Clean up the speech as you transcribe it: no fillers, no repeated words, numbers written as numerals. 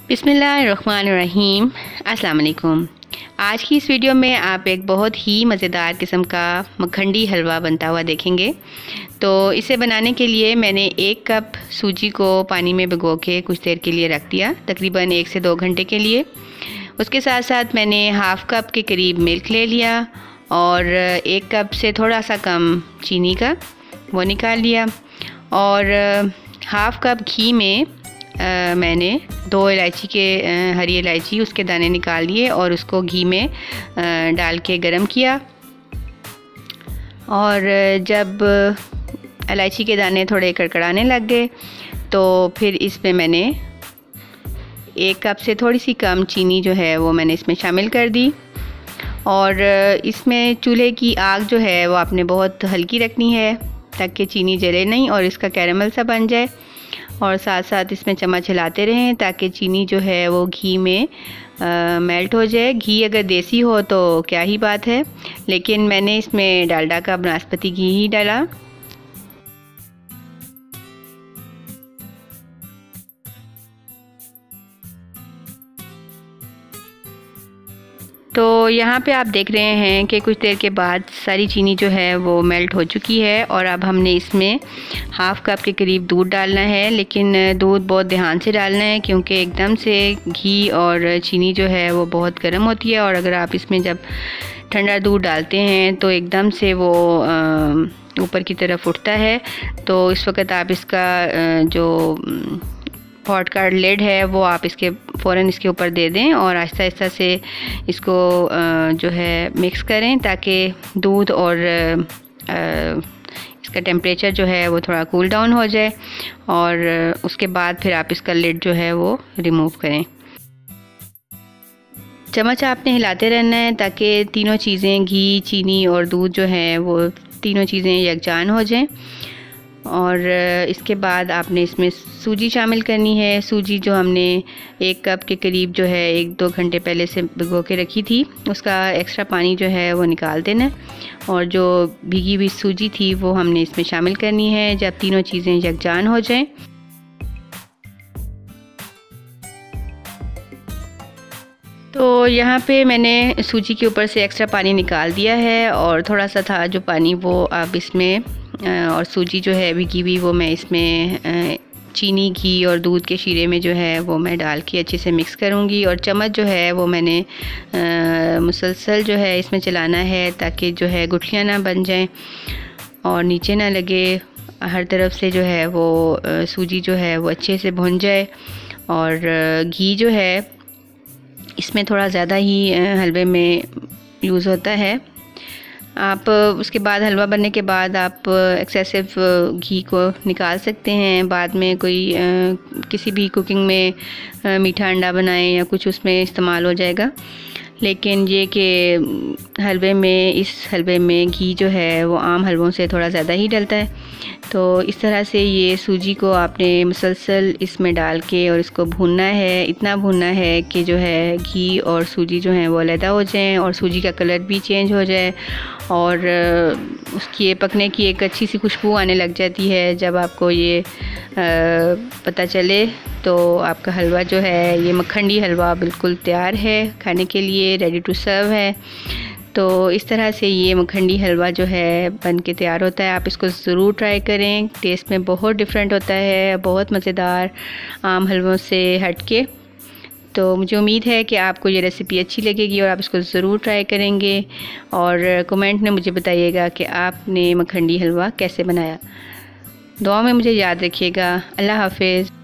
बिस्मिल्लाहिर्रहमानिर्रहीम। अस्सलाम वालेकुम। आज की इस वीडियो में आप एक बहुत ही मज़ेदार किस्म का मखंडी हलवा बनता हुआ देखेंगे। तो इसे बनाने के लिए मैंने 1 कप सूजी को पानी में भिगो के कुछ देर के लिए रख दिया, तकरीबन 1 से 2 घंटे के लिए। उसके साथ साथ मैंने हाफ़ कप के करीब मिल्क ले लिया और 1 कप से थोड़ा सा कम चीनी का वो निकाल लिया और हाफ़ कप घी में मैंने 2 इलायची के हरी इलायची उसके दाने निकाल लिए और उसको घी में डाल के गरम किया। और जब इलायची के दाने थोड़े कड़कड़ाने लग गए तो फिर इसमें मैंने 1 कप से थोड़ी सी कम चीनी जो है वो मैंने इसमें शामिल कर दी। और इसमें चूल्हे की आग जो है वो आपने बहुत हल्की रखनी है ताकि चीनी जले नहीं और इसका कैरेमल सा बन जाए। और साथ साथ इसमें चम्मच हिलाते रहें ताकि चीनी जो है वो घी में मेल्ट हो जाए। घी अगर देसी हो तो क्या ही बात है, लेकिन मैंने इसमें डालडा का बनास्पति घी ही डाला। तो यहाँ पे आप देख रहे हैं कि कुछ देर के बाद सारी चीनी जो है वो मेल्ट हो चुकी है और अब हमने इसमें हाफ़ कप के करीब दूध डालना है, लेकिन दूध बहुत ध्यान से डालना है क्योंकि एकदम से घी और चीनी जो है वो बहुत गर्म होती है और अगर आप इसमें जब ठंडा दूध डालते हैं तो एकदम से वो ऊपर की तरफ उठता है। तो इस वक्त आप इसका जो पॉट का लिड है वो आप इसके फ़ौरन इसके ऊपर दे दें और आहिस्ता आहिस्ता से इसको जो है मिक्स करें ताकि दूध और इसका टेम्परेचर जो है वो थोड़ा कूल डाउन हो जाए और उसके बाद फिर आप इसका लिड जो है वो रिमूव करें। चम्मच आपने हिलाते रहना है ताकि तीनों चीज़ें घी, चीनी और दूध जो है वो तीनों चीज़ें यकजान हो जाएं। और इसके बाद आपने इसमें सूजी शामिल करनी है। सूजी जो हमने 1 कप के करीब जो है 1-2 घंटे पहले से भिगो के रखी थी उसका एक्स्ट्रा पानी जो है वो निकाल देना और जो भीगी हुई सूजी थी वो हमने इसमें शामिल करनी है जब तीनों चीज़ें यकजान हो जाएं। तो यहाँ पे मैंने सूजी के ऊपर से एक्स्ट्रा पानी निकाल दिया है और थोड़ा सा था जो पानी वो अब इसमें और सूजी जो है भिगी हुई वो मैं इसमें चीनी, घी और दूध के शीरे में जो है वो मैं डाल के अच्छे से मिक्स करूँगी। और चम्मच जो है वो मैंने मुसलसल जो है इसमें चलाना है ताकि जो है गुठलियाँ ना बन जाएं और नीचे ना लगे। हर तरफ से जो है वो सूजी जो है वो अच्छे से भुन जाए। और घी जो है इसमें थोड़ा ज़्यादा ही हलवे में यूज़ होता है। आप उसके बाद हलवा बनने के बाद आप एक्सेसिव घी को निकाल सकते हैं। बाद में कोई किसी भी कुकिंग में मीठा अंडा बनाएं या कुछ उसमें इस्तेमाल हो जाएगा, लेकिन ये कि हलवे में इस हलवे में घी जो है वो आम हलवों से थोड़ा ज़्यादा ही डलता है। तो इस तरह से ये सूजी को आपने मुसलसल इसमें डाल के और इसको भूनना है, इतना भूनना है कि जो है घी और सूजी जो है वो अलग हो जाएं और सूजी का कलर भी चेंज हो जाए और उसकी पकने की एक अच्छी सी खुशबू आने लग जाती है। जब आपको ये पता चले तो आपका हलवा जो है ये मखंडी हलवा बिल्कुल तैयार है, खाने के लिए रेडी टू सर्व है। तो इस तरह से ये मखंडी हलवा जो है बन के तैयार होता है। आप इसको ज़रूर ट्राई करें, टेस्ट में बहुत डिफरेंट होता है, बहुत मज़ेदार, आम हलवों से हट के। तो मुझे उम्मीद है कि आपको ये रेसिपी अच्छी लगेगी और आप इसको ज़रूर ट्राई करेंगे और कमेंट में मुझे बताइएगा कि आपने मखंडी हलवा कैसे बनाया। दुआ में मुझे याद रखिएगा। अल्लाह हाफ़िज़।